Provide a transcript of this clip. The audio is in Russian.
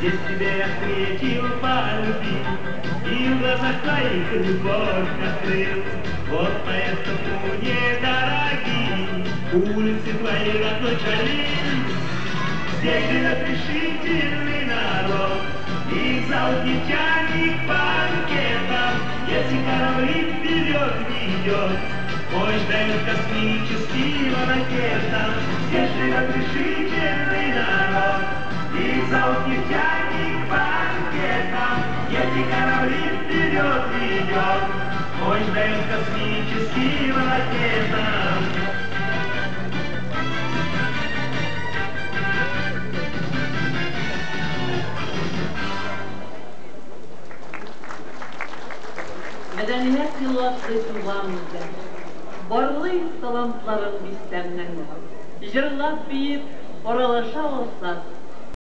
тебя я встретил по любви, и в глазах твоих любовь открыл. Вот поэтому недорогие улицы твои родной Чалин. Здесь живет решительный народ, их зовут нефтяник банкетом. Если корабли вперед ведет, мощь дает космическим ракетам. Здесь живет решительный народ, их зовут нефтяник банкетом. Если корабли вперед ведет, мощь дает космическим ракетам. Medeniyet yılları kullanımızda, barlı talantlарын bizden, jırlap biyip, oralaşa olsak,